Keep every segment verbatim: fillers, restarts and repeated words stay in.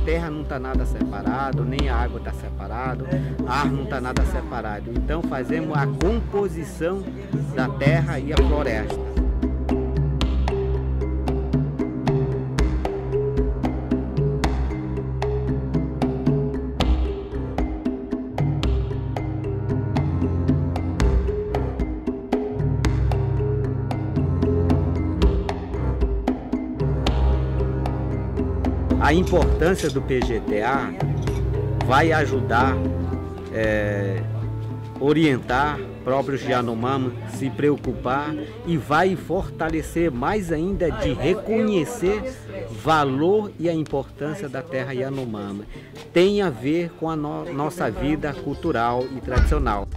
terra não está nada separado, nem a água está separado, a ar não está nada separado. Então fazemos a composição da terra e a floresta. A importância do P G T A vai ajudar, é, orientar próprios Yanomami, se preocupar e vai fortalecer mais ainda de reconhecer valor e a importância da terra Yanomami. Tem a ver com a no nossa vida cultural e tradicional.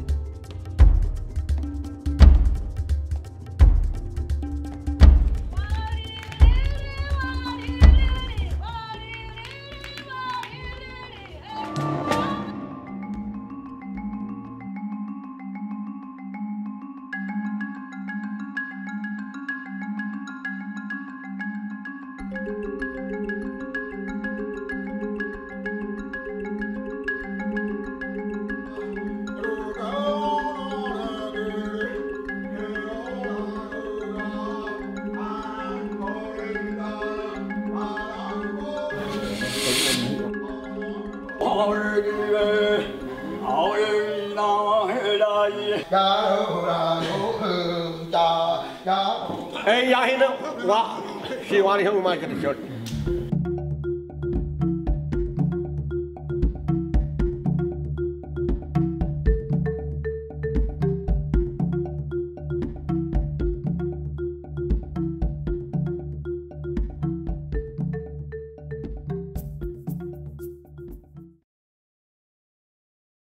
Ei, ja, hinne, wa, si wani hung mai kata shot.